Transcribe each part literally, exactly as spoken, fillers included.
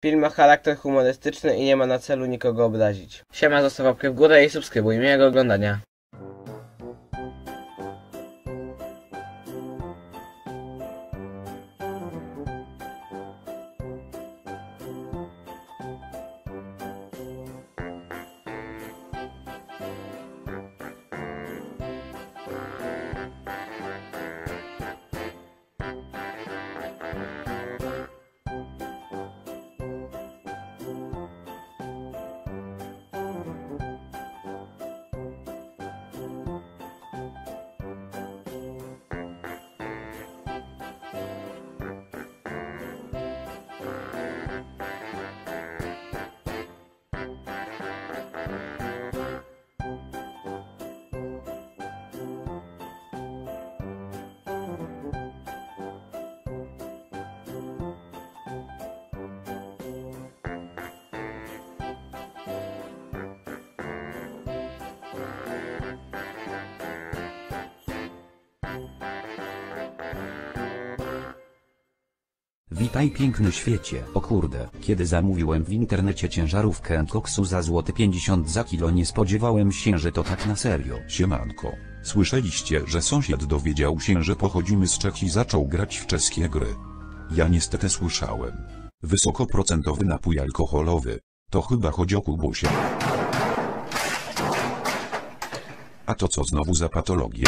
Film ma charakter humorystyczny i nie ma na celu nikogo obrazić. Siema, zostaw łapkę w górę i subskrybuj. Miłego oglądania. Witaj piękny świecie. O kurde, kiedy zamówiłem w internecie ciężarówkę koksu za złoty pięćdziesiąt za kilo, nie spodziewałem się, że to tak na serio. Siemanko, słyszeliście, że sąsiad dowiedział się, że pochodzimy z Czech i zaczął grać w czeskie gry? Ja niestety słyszałem. Wysokoprocentowy napój alkoholowy. To chyba chodzi o Kubusia. A to co znowu za patologię?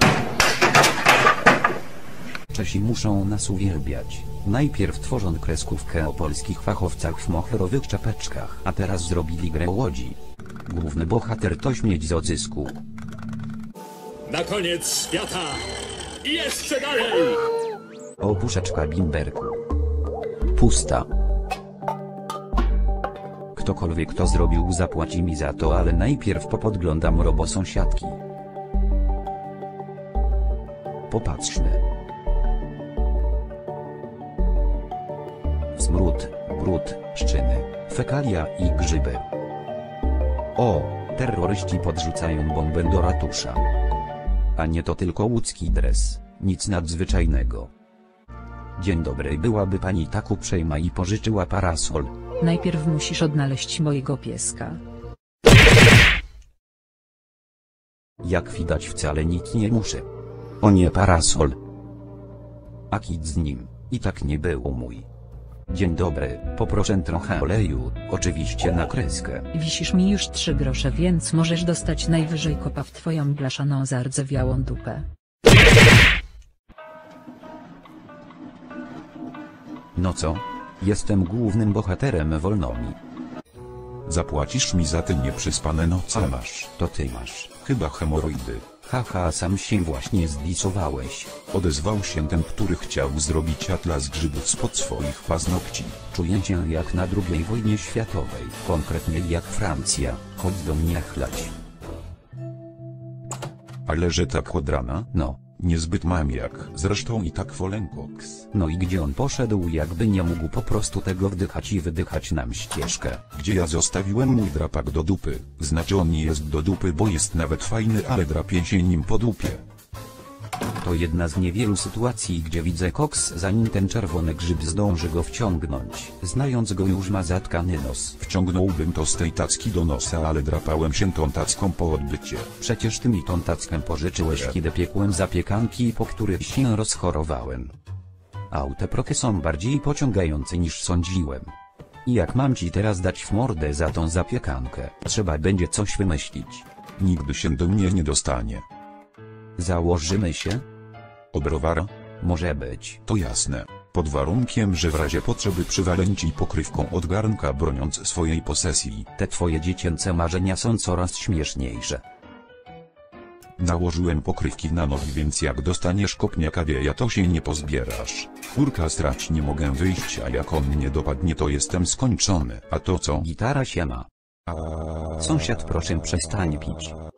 Czesi muszą nas uwielbiać. Najpierw tworząc kreskówkę o polskich fachowcach w moherowych czapeczkach, a teraz zrobili grę o łodzi. Główny bohater to śmieć z odzysku. Na koniec świata! I jeszcze dalej! O puszeczka bimberku. Pusta. Ktokolwiek to zrobił, zapłaci mi za to, ale najpierw popodglądam robosąsiadki. Popatrzmy. Smród, brud, szczyny, fekalia i grzyby. O, terroryści podrzucają bombę do ratusza. A nie to tylko łódzki dres, nic nadzwyczajnego. Dzień dobry, byłaby pani tak uprzejma i pożyczyła parasol? Najpierw musisz odnaleźć mojego pieska. Jak widać, wcale nic nie muszę. O nie, parasol. A kit z nim, i tak nie był mój. Dzień dobry, poproszę trochę oleju, oczywiście na kreskę. Wisisz mi już trzy grosze, więc możesz dostać najwyżej kopa w twoją blaszaną zardzewiałą dupę. No co? Jestem głównym bohaterem, wolno mi. Zapłacisz mi za te nieprzespane noce. Masz. To ty masz. Chyba hemoroidy. Haha, sam się właśnie zdisowałeś. Odezwał się ten, który chciał zrobić atlas grzybów spod swoich paznokci. Czuję się jak na drugiej wojnie światowej, konkretnie jak Francja. Chodź do mnie chlać. Ale że tak od rana? No. Niezbyt mam jak, zresztą i tak wolę koks. No i gdzie on poszedł, jakby nie mógł po prostu tego wdychać i wydychać nam ścieżkę? Gdzie ja zostawiłem mój drapak do dupy? Znaczy on nie jest do dupy, bo jest nawet fajny, ale drapie się nim po dupie. To jedna z niewielu sytuacji, gdzie widzę koks, zanim ten czerwony grzyb zdąży go wciągnąć. Znając go, już ma zatkany nos. Wciągnąłbym to z tej tacki do nosa, ale drapałem się tą tacką po odbycie. Przecież ty mi tą tackę pożyczyłeś, kiedy piekłem zapiekanki, po których się rozchorowałem. Au, te proky są bardziej pociągające niż sądziłem. I jak mam ci teraz dać w mordę za tą zapiekankę? Trzeba będzie coś wymyślić. Nigdy się do mnie nie dostanie. Założymy się? O browara? Może być. To jasne. Pod warunkiem, że w razie potrzeby przywalę ci pokrywką od garnka, broniąc swojej posesji. Te twoje dziecięce marzenia są coraz śmieszniejsze. Nałożyłem pokrywki na nogi, więc jak dostaniesz kopniaka wieja, to się nie pozbierasz. Kurka strać nie mogę wyjść, a jak on mnie dopadnie, to jestem skończony. A to co? Gitara się ma. Sąsiad, proszę przestań pić.